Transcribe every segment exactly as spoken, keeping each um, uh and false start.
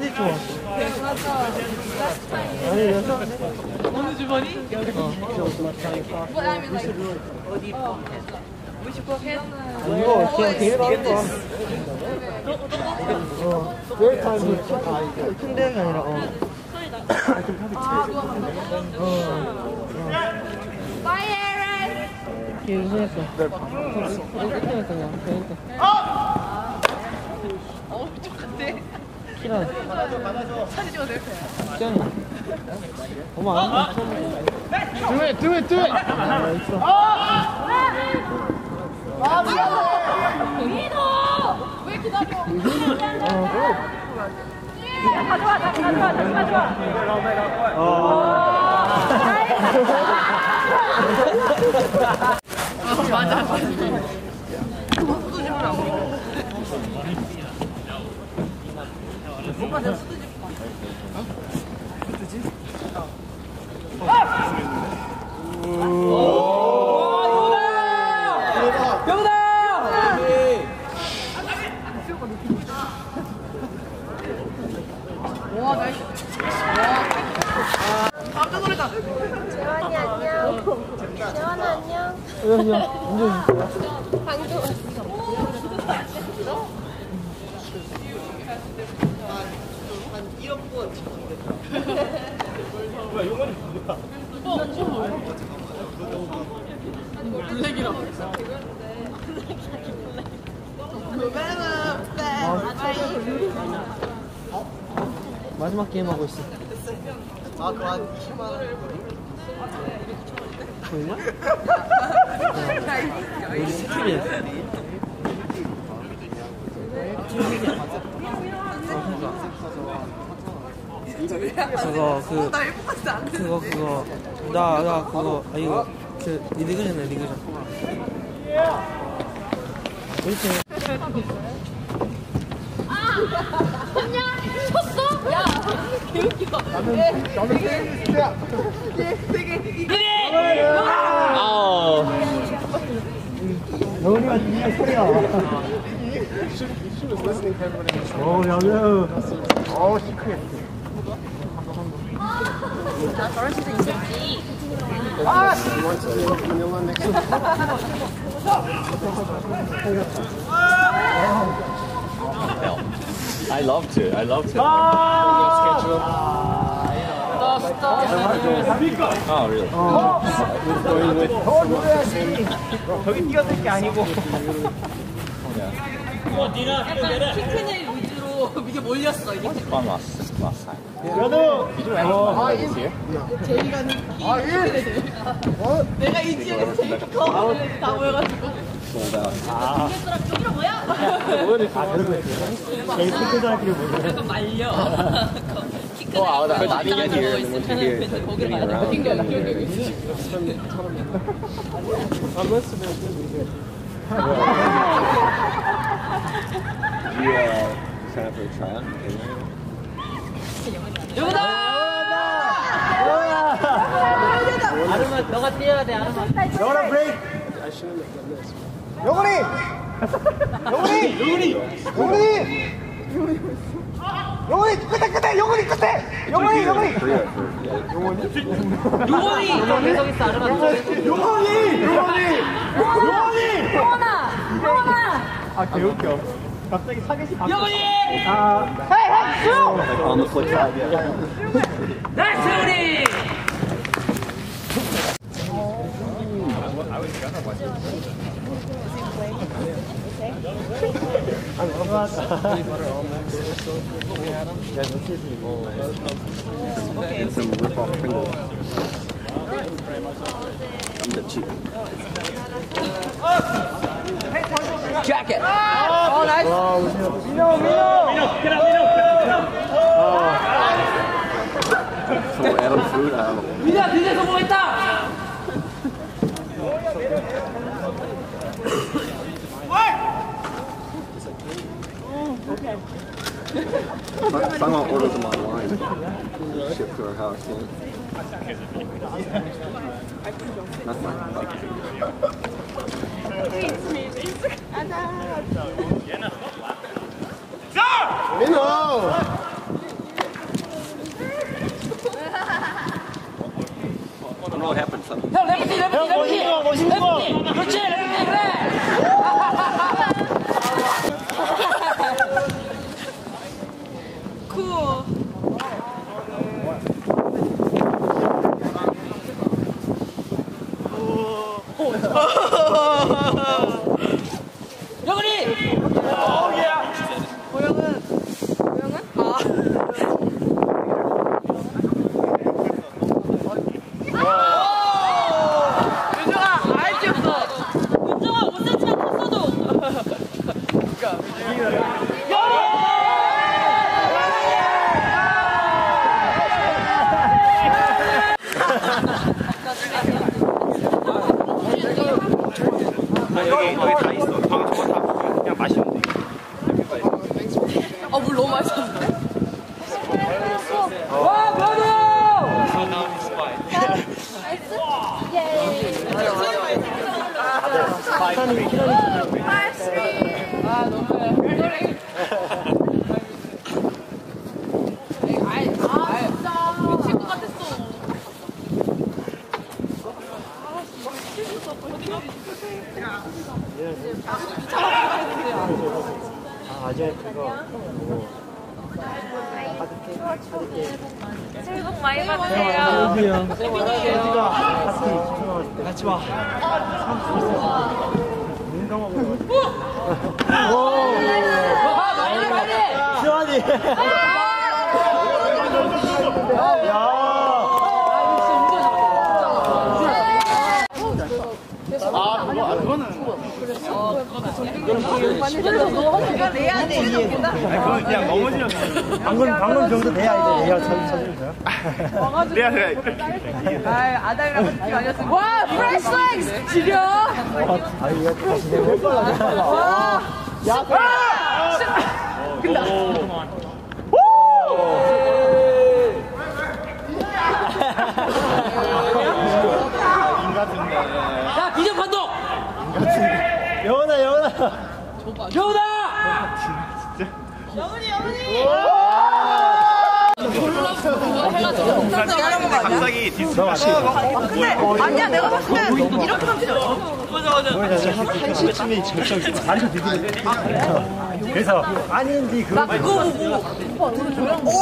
편지 좀 왔어. 아니 여섯. 어느 주머니? 어. 어디 포켓? 위시 포켓? 이거 그냥 개인 하는 거야. 어. 열 타임이 큰 데가 아니라 어. 어. Bye, Aaron. 기우했어. 어, 똑같대. 키라. 사진 찍어도 돼. 짱이. 어머 안 돼. Do it, do it, do it. 아, 있어. 민호! 왜 기다려? 가져와, 다시 가져와, 다시 가져와. 어. 맞아, 맞아. 수두집을 안 먹어. 뭔가 내가 수두집 봐. 수두집? 어. 병다! 와, 나이스. 깜짝 놀랐다. 재환이 안녕. 재환아 안녕. 여기요. 인정. 방금 왔어. 한 일억 번 찍었는데. 뭐야, 요거는 뭐야? 블랙이라. 마지막 게임 하고 있어. 아, 그거 한 이십만 원. 보이냐? 우리 스킬이야. 그거 그 나 일본까지 안 돼. 그거 그거 나 나 그거 아 이거 그 리그전이야 리그전. 이렇게 그냥 쳤어? 야, 개웃기다. 나는, 나는 페이스야. 영훈이가 진짜 소리야. 오 야구. 어, 시크해. 나 저럴 수도 있었지. 아! You want to do vanilla next time? I love to. I love to. Schedule. Oh, really? Going with 저기 뛰어들 게 아니고. 약간 킹크넬 위주로 이게 몰렸어, 이게. Fun last last time. 그래도 Did you manage to find this here? 제이가 느끼. 아, 일! 내가 이 지역에서 제일 커. 다 모여가지고. Sold out. 아 여기로 뭐야? 그러고 제일 큰 사람끼리 모여. 약간 말려. Oh, I was I didn't get here. And once you hear it, 거기를 getting 가야 around. 돼. yeah. I must have been really good. Did you uh, sign up for a tryout? 여기다! 아르마 너가 뛰어야 돼 아르마. 영훈아 브레이크. I shouldn't have done this. 영훈이. 영훈이. 영훈이. 영훈이. 영훈이 끝에 끝에 영훈이 끝에. 영훈이 영훈이. Three at first. Yeah. 요원이! 계속 있어 아르마. 영훈이. 영훈이. 영훈이. 영원아! 영원아! 아 개웃겨. 갑자기 사계시 바뀌어. 요원이! 아. 헤이 헤이 수. Like on the flip side, yeah. 나이스 우리! And some rip off Pringles. I'm the cheap. Jacket! 어 나이스. 민호 민호. For Adam food, I have a 민아 드디어 성공했다! If I want to order them online, ship to our house. Yeah. That's fine. Minho! 멋있는 거, 멋있는 거. 그렇지, 레프트, 그래. 구. 영은이. 고영은 고영은? 아. 윤정아, 아이 귀엽다. 윤정아 오 센티미터 컸어도. 여기 여기 다 있어. 저기 저거 다 그냥 마시면 돼. 어, 물 너무 맛있었는데? 와, 변우. 아, 너무해. 아이, 아, 진짜. 미칠 것 같았어. 아, 아재 그거. 새해 복 많이 받으세요. 혜지가 같이 같이 와. 민감하고. 오. 빨리 빨리. 시원이. 야. 아, 그거 아, 그거는. 그래서 너가 내야 돼, 이거보다. 아니 그건 그냥 넘어지면 방금 방금 정도 돼야 이제 내가 쳐 쳐주는 거야. 내가 그냥 아, 아달이랑 같이 아니었으면. 와, 프레시 렉스! 지려! 아, 이거 다시 내가 할 거야. 와! 야, 야, 비전 판독. 여원아, 여원아. 여운아. 갑자기 디스코 근데, 아니야, 내가 봤을 때 이렇게 하면 한 시쯤에 절정 다리가 디디는. 그래서 아닌지 그거. 그거 보고.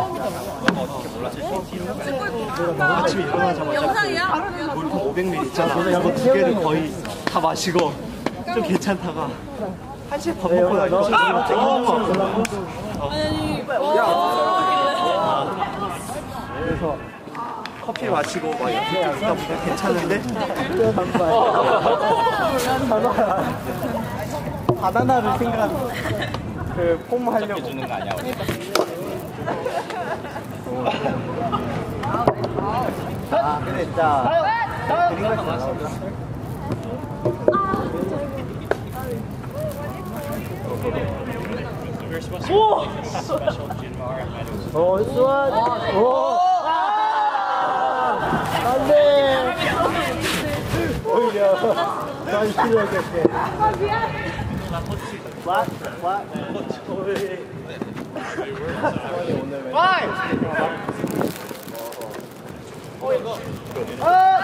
아침에 일어나자마자 영상이야? 오백 밀리리터 있잖아. 저는 이거 두 개를 거의 다 마시고 좀 괜찮다가 한 시에 밥 먹고 나니까 그래서 커피 마시고 막 이렇게 있다 보면 괜찮은데 바나나를 생각하는 그 폼 하려고 주는 거 아니야? 아 그래 진짜 그린 거 있어. 오! 어, 수완! 오! 안 돼! 오히려, 난 싫어하겠게. 아, 미안. 와, 와, 오늘. 와! 어, 이거. 아!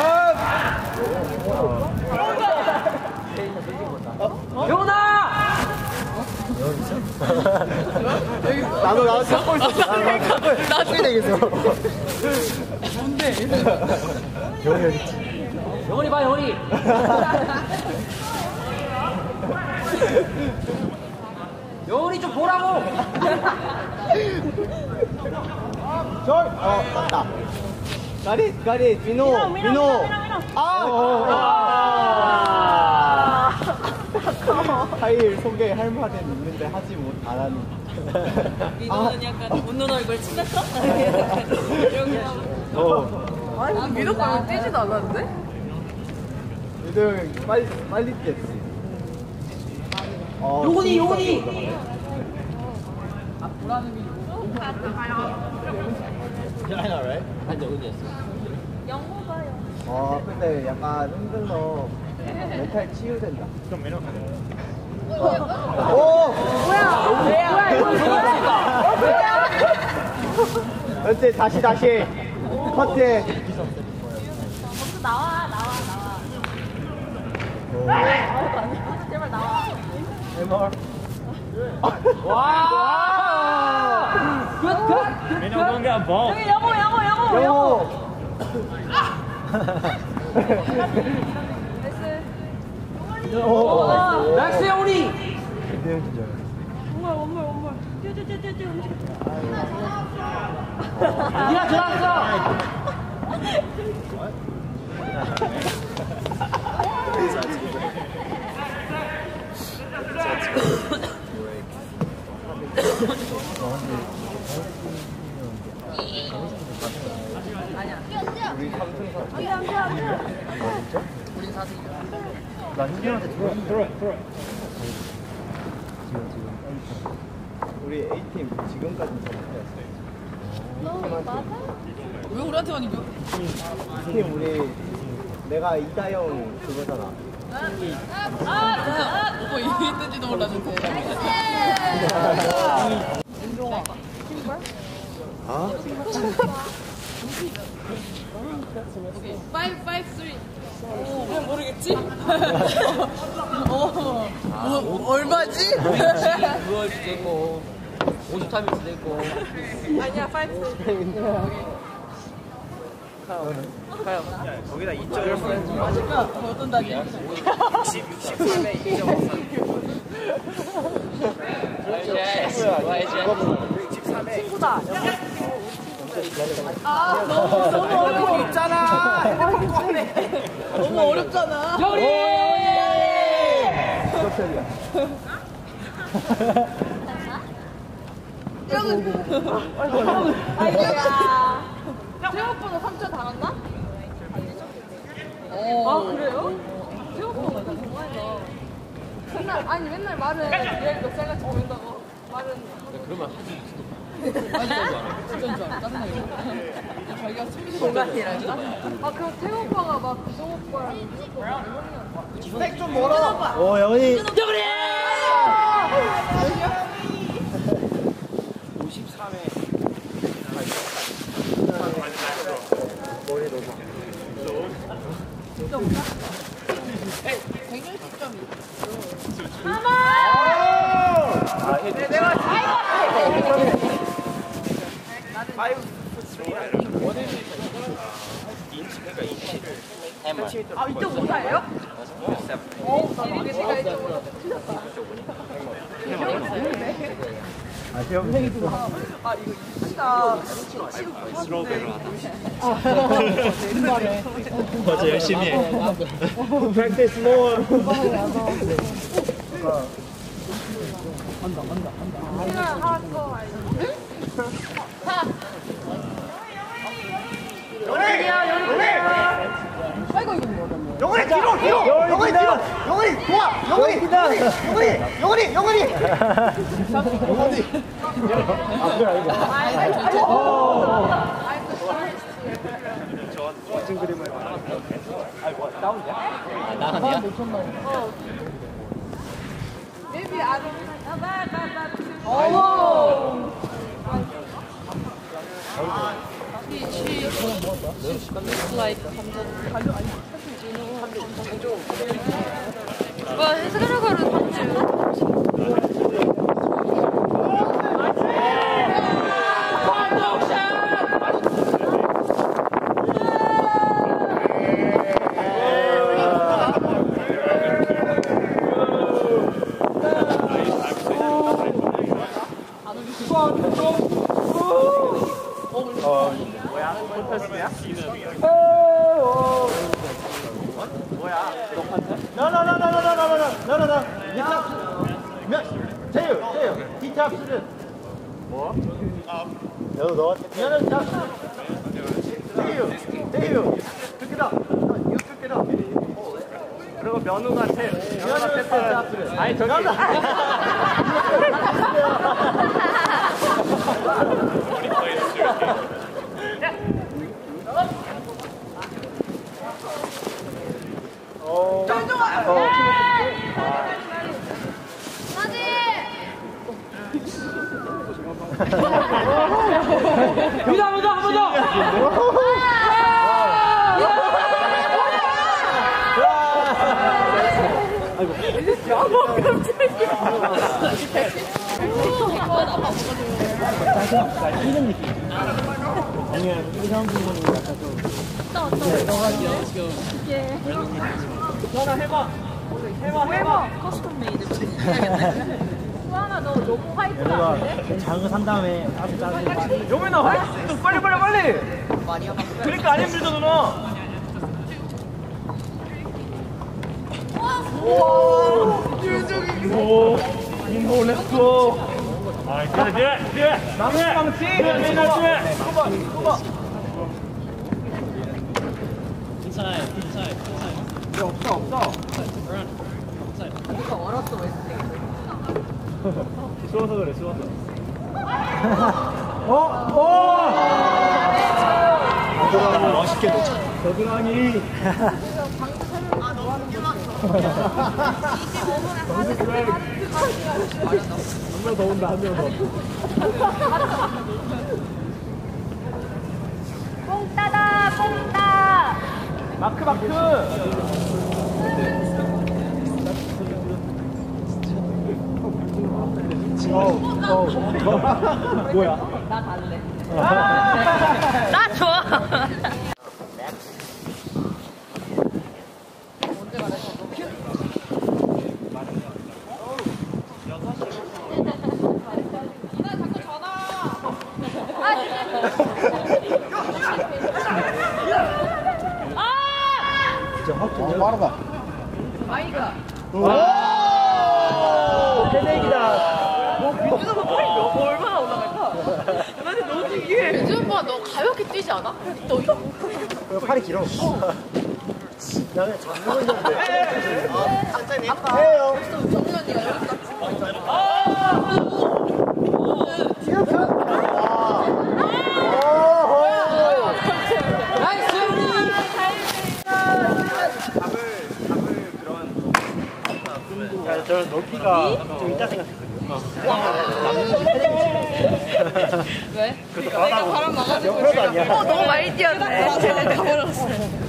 아! 여운아. 나도 나도 찾고 있었어. 나중에 되겠어. 뭔데? 영원이 여기 있지. 영원이 봐, 영원이. 영원이 좀 보라고. 절. 어 맞다. 가리 가리 민호 민호. 아. 파일 소개할 말은 있는데 하지 못 안 하는. 민호는 약간 웃는 얼굴 친했어? 이런 거. 어. 아니, 민호가 뛰지도 않았는데? 요즘 빨리 빨리 뛰었지. 어, 요건이, 요건이. 영어 봐요. 어 근데 약간 흔들러 멘탈 치유된다. 좀 매력 가네. 오! 뭐야? 뭐야? 이거 뭐야? 어, 뭐야? 그렇지 다시 다시 커트. 나와, 나와, 나와. 제발 나와. 에머. 와! 굿, 굿, 굿, 민호 뭔가 뭐? 여기 영호, 영호, 영호, 영호. 나이스. 나이스 영훈이! 원몰, 원몰, 원몰. 뛰어, 뛰어, 뛰어, 뛰어, 움직여. 니가 들어왔어! 나 현진한테 들어 들어 들어. 우리 A팀 지금까지 잘했어요. 왜 우리한테만 이겨? 팀 우리 내가 이다영 그거잖아. 아, 아, 뭐 이게 있는지도 몰랐는데. 아? 파이브, 파이브, 쓰리. 오, 그냥 모르겠지? 어, 뭐, 얼마지? 그거 되고 오십 타임이 되고. 아니야, 파이브, 쓰리. 거기다 이 점 맞을까? 어떤 단위야? 육십삼에 이 점 친구다. 아, 너무, 너무 어렵잖아. 너무 어렵잖아. 영훈이! 아이고야. 생각보다 삼 점 당했나? 아, 그래요? 생각보다 정말요. 맨날, 아니, 맨날 말은 얘 몇 살같이 보인다고. 말은. 그러면 진짜인 줄 알아. 짜증나게. 자기가 숨기는 공간이랄까? 아, 그럼 태우 오빠가 막 구성 오빠랑 스펙 좀 멀어. 오 영훈이. 오십삼에 머리 넣어. 백일 점이. 아, 내가 아, 이 점 오사예요? 어, 나 이게 제가 이 점 오사 틀렸다. 아 시험생이 또. 아, 이거 진짜 스로베로 맞아 열심히 해. Practice more. 생각 하고 알지? 영훈이 뒤로 뒤로. 영훈이 뒤로. 영훈이 좋아. 영훈이 영훈이 영훈이 영훈이 영훈이. 아 그래 알겠어. 멋진 그림을. 아이고 나오냐? 아, 나가냐? Maybe I don't. Bye, bye, bye. Oh. She, she looks like 와, 해석하려고 던져. 뭐야? 콘테스트야? 뭐야? 너너너너너너너너너너너너 태유 태유 기타 수준 뭐? 너 너. 너는 자 태유 태유 그렇게다 이거 그렇게다 그리고 면우가 태 면우가 태스 아니 저기 어. 비다 한번 더, 한 번 더! 이런 느낌. 아니야, 이런 부분이 약간 좀. 하나 해봐. 해봐 해봐. 커스텀 메이드. 수아나 너 너무 화이트 아닌데? 작은 산 다음에 아주 작은. 용민아 화이트 빨리 빨리 빨리. 그러니까 안 힘들죠 누나. 오, 오, 인호 렛츠고. 아, 뒤에 뒤에 뒤에. 망치 망치. 뒤에 뒤에 뒤에. 쏘봐 쏘봐. Inside, inside, inside. 없어 없어. 누가 얼었어 왜? 쏘아서 그래 쏘아서. 어? 오! 겨드랑이 멋있게 놓쳐. 겨드랑이. 한 명 더 온다 한 명 더. 뽕따다 뽕따. 마크 마크. 어, 어, 뭐야? 나 갈래. 나 좋아. 언제 가래서 너 큐? 이나 자꾸 전화. 진짜 확 좀. 빠르다. 아이가. 패내기다. 민준아 너 팔이 몇, 얼마나 올라갈까? 나한테 너무 신기해. 민준 오빠 너 가볍게 뛰지 않아? 너 이거 팔이 길어. 나 그냥 잡는 거 있는데. 천천히. 해요. 정민 언니가 여기 딱 찍고 있잖아. 야, 저는 높이가 좀 있다 생각했거든요. 왜? 내가 바람 나가지고 옆으로도 아니야. 어 너무 많이 뛰었네. 제가 가버렸어.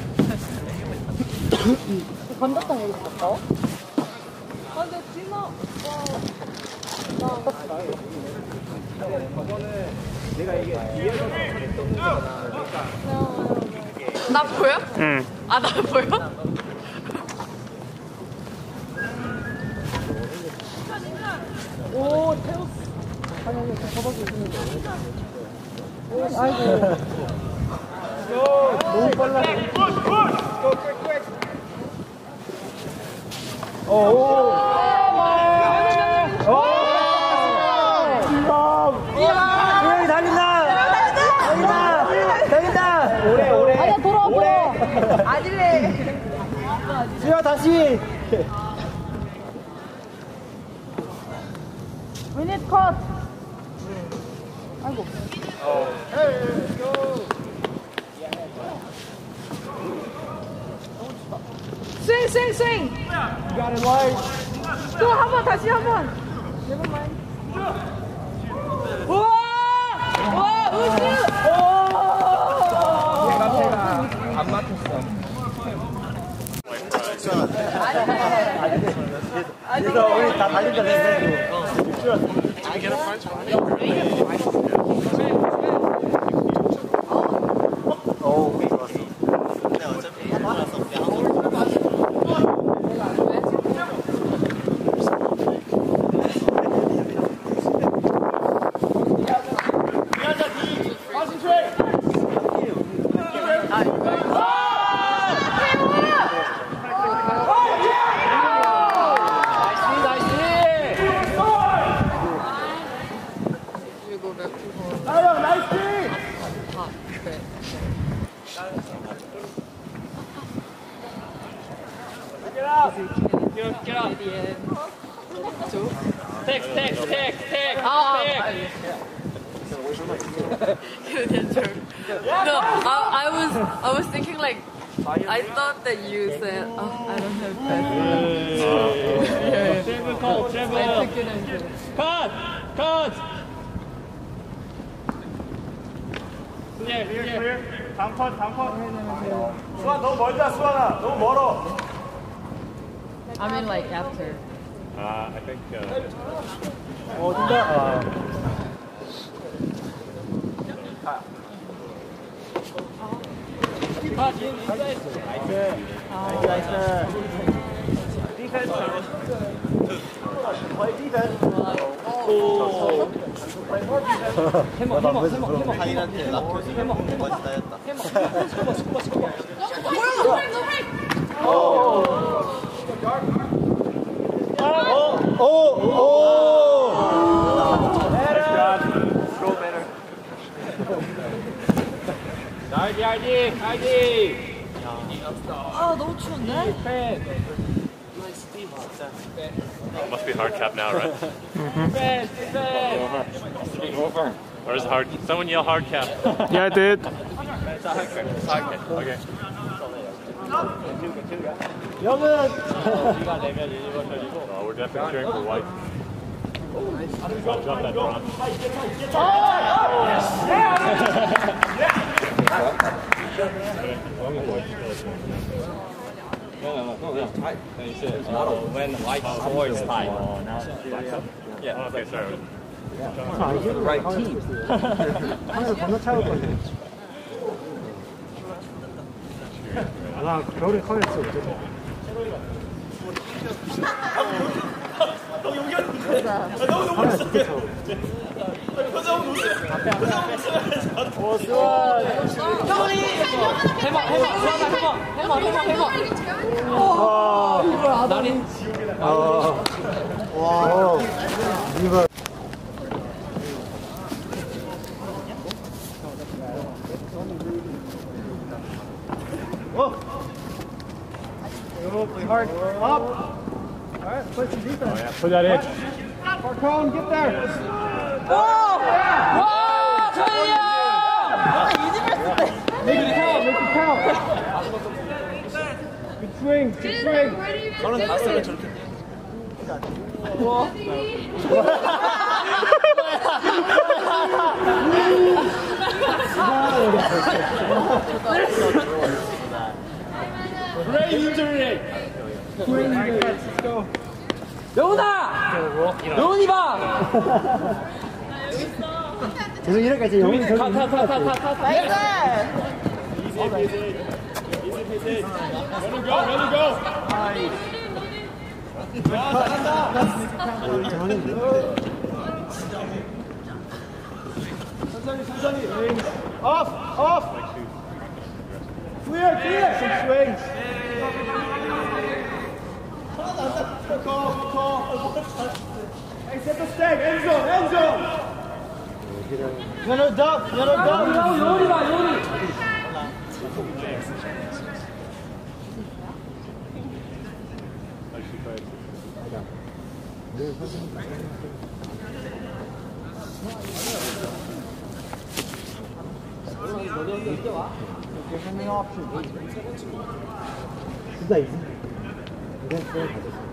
감자탕 여기 있었다? 아 근데 진아 나 보여? 응. 아 나 보여? 오 태우 아니 아니 저 저밖에 있는데 아이고 너무 빨라. 오. 오. 수영이 달린다. 달린다. 달린다. 오래 오래. 아니야 돌아와 돌아와 아질래 수영 다시. 미닛 컷 아이고 스윙 스윙 스윙 Got it right. 또 한 번 다시 한번 네번만 우와 우와 우슈 안 맞췄어. 그래서 우리 다 달린다 그랬는데. 오, 좋았어. 근데 어차피 한번라서 Get up. Text, text, text, text, 아, text. No, I, I was I was thinking like I thought that you said oh, I don't have pets. Travel call, I travel. took it as a Cut, cut. Clear, clear. 다음 컷, 다음 컷. 수아 너무 멀다, 수아나. 너무 멀어. I mean like after. Uh, I think. Uh, 어, 진짜. 아. 아, 지금 인사했어. 나이스. 나이스, 나이스. 디펜스. 거의 디펜스. 오. 해머, 해머, 해머, 해머. 하인한테 낙교수 거짓 따였다. 해머, 해머, 해머, 해머. 오. 오. 오. 알지, 알지, 알지. 아 너무 추운데? Must be hard cap now, right? Defense, defense. Where's the hard? Someone yell hard cap. Yeah, I did. It's a hard cap. It's a hard cap. Okay. 영은. Oh, we're definitely cheering for white. Go jump that drum. No, no, no, no, tight. Then you said, oh, when the white score is tight. Oh, now it's yeah. Oh, okay, sorry. For the right team. 하늘 건너 차올 건데. 아, 겨울에 카메라 쓰고 있죠. 오, 수원. 해봐, 해봐, 해봐, 해봐, 해봐, 해봐. 와, 나린. 아, 와, 이거. 어. Play hard. Up. All right, play some defense. Oh, yeah. Put that in. Farcone, get there. 와! 와! 저희야! Make it count. Make it count. Good swing. Good swing. 저는 봤어요, 저렇게. Brain injury. Brain injury. Let's go. 명훈아! 명훈이 봐! 계속 이래까지 영훈이 저기 있는 것 같아. 나이스! Easy peasy. Easy peasy. Let him go. Let him go. 잘하는데. 천천히 천천히. Off, off. Clear, clear. Some swings. Hey, set the stag. End zone, end zone. Yellow duck, yellow duck. 요리 봐, 요리! Handing option. 진짜 이지. 이건 또 가졌어.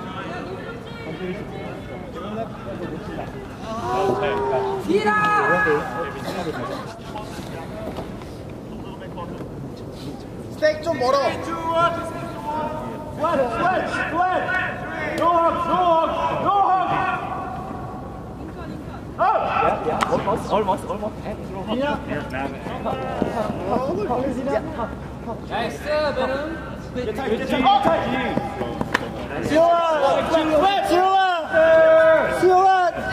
스택 좀 멀어. Flat, flat, flat. No hug, no hug, no hug. Up. Yeah, yeah. Almost, almost, almost. Yeah. 나이스, 베른! 수영아, 수영아, 수영아.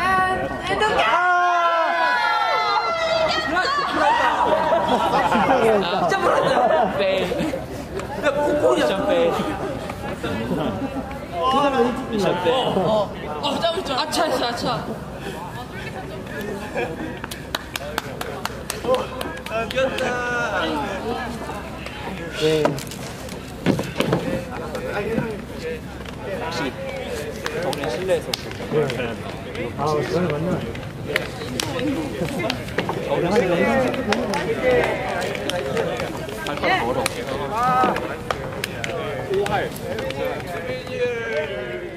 진짜 불었다! 네. 야, 폭포이야, 네. 미션 때. 어, 어, 잡을 줄 아차 했어, 아차. 네. 역시 동네 실내에서 아, 오늘 맞나? 동네 실내에서 발가락 멀어. 오할